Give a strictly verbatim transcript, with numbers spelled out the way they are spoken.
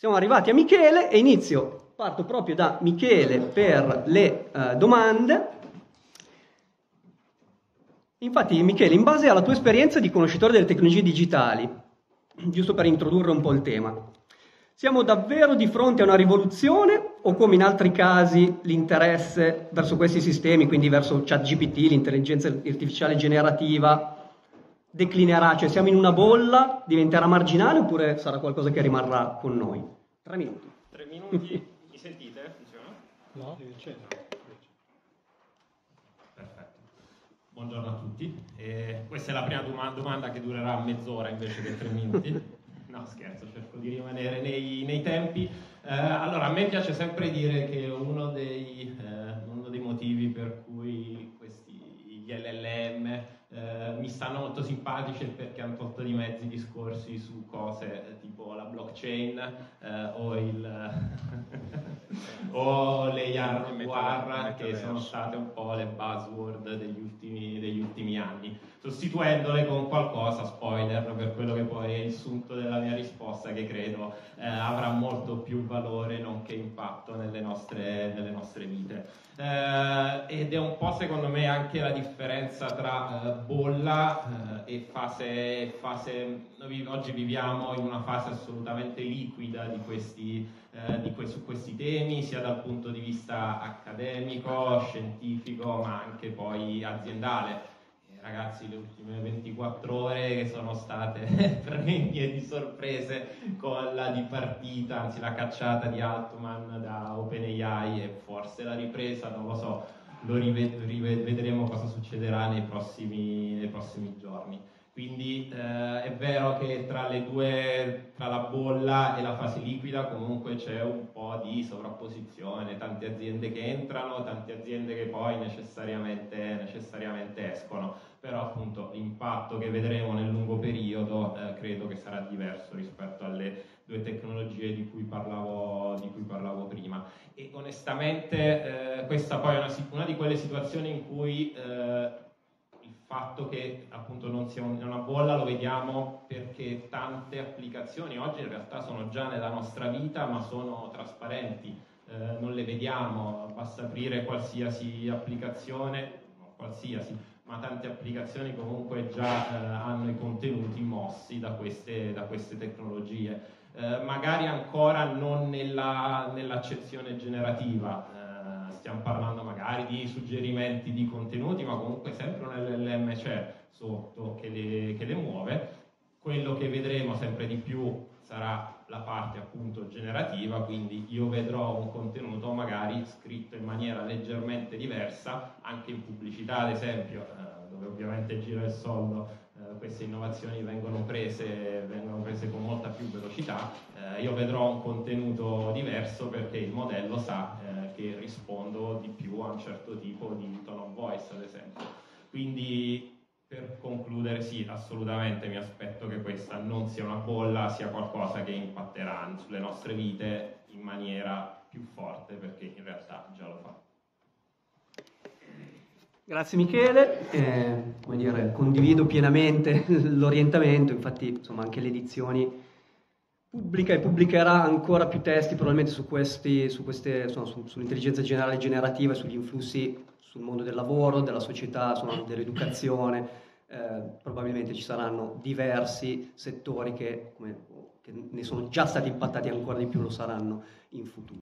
siamo arrivati a Michele e inizio, parto proprio da Michele per le uh, domande. Infatti, Michele, in base alla tua esperienza di conoscitore delle tecnologie digitali, giusto per introdurre un po' il tema, siamo davvero di fronte a una rivoluzione o, come in altri casi, l'interesse verso questi sistemi, quindi verso ChatGPT, l'intelligenza artificiale generativa, declinerà? Cioè siamo in una bolla, diventerà marginale oppure sarà qualcosa che rimarrà con noi? Tre minuti. Tre minuti, mi sentite? Funziona? No, c'è. Perfetto. Buongiorno a tutti. Eh, questa è la prima doma- domanda che durerà mezz'ora invece che tre minuti. No, scherzo, cerco di rimanere nei, nei tempi. Eh, allora, a me piace sempre dire che uno dei, eh, uno dei motivi per cui questi gli L L M eh, mi stanno molto simpatici è perché hanno tolto di mezzo i discorsi su cose eh, tipo la blockchain eh, o il o le hardware, che sono state un po' le buzzword degli ultimi, degli ultimi anni, sostituendole con qualcosa, spoiler, per quello che poi è il sunto della mia risposta, che credo eh, avrà molto più valore nonché impatto nelle nostre, nelle nostre vite. Eh, ed è un po' secondo me anche la differenza tra eh, bolla eh, e fase, fase noi oggi viviamo in una fase assolutamente liquida di questi, eh, di que- su questi temi, sia dal punto di vista accademico, scientifico, ma anche poi aziendale. Ragazzi, le ultime ventiquattro ore che sono state pregne di sorprese con la dipartita, anzi la cacciata di Altman da OpenAI e forse la ripresa, non lo so, lo rived- rived- vedremo cosa succederà nei prossimi, nei prossimi giorni. Quindi eh, è vero che tra le due, tra la bolla e la fase liquida, comunque c'è un po' di sovrapposizione, tante aziende che entrano, tante aziende che poi necessariamente, necessariamente escono. Però appunto l'impatto che vedremo nel lungo periodo eh, credo che sarà diverso rispetto alle due tecnologie di cui parlavo, di cui parlavo prima. E onestamente eh, questa poi è una, una di quelle situazioni in cui eh, il fatto che appunto non sia una bolla lo vediamo perché tante applicazioni oggi in realtà sono già nella nostra vita, ma sono trasparenti, eh, non le vediamo, basta aprire qualsiasi applicazione, non qualsiasi, ma tante applicazioni comunque già eh, hanno i contenuti mossi da queste, da queste tecnologie. Eh, magari ancora non nella, nell'accezione generativa, eh, stiamo parlando magari di suggerimenti di contenuti, ma comunque sempre un L L M c'è sotto che le, che le muove. Quello che vedremo sempre di più sarà la parte appunto generativa, quindi io vedrò un contenuto magari scritto in maniera leggermente diversa, anche in pubblicità ad esempio, eh, dove ovviamente gira il soldo, eh, queste innovazioni vengono prese, vengono prese con molta più velocità, eh, io vedrò un contenuto diverso perché il modello sa eh, che rispondo di più a un certo tipo di tone of voice ad esempio. Quindi per concludere, sì, assolutamente mi aspetto che questa non sia una bolla, sia qualcosa che impatterà sulle nostre vite in maniera più forte, perché in realtà già lo fa. Grazie Michele, eh, come dire, condivido pienamente l'orientamento, infatti insomma anche le edizioni pubblica e pubblicherà ancora più testi probabilmente su questi, su queste, insomma, su, sull'intelligenza generale generativa e sugli influssi sul mondo del lavoro, della società, insomma, dell'educazione. Eh, probabilmente ci saranno diversi settori che, come, che ne sono già stati impattati, ancora di più lo saranno in futuro.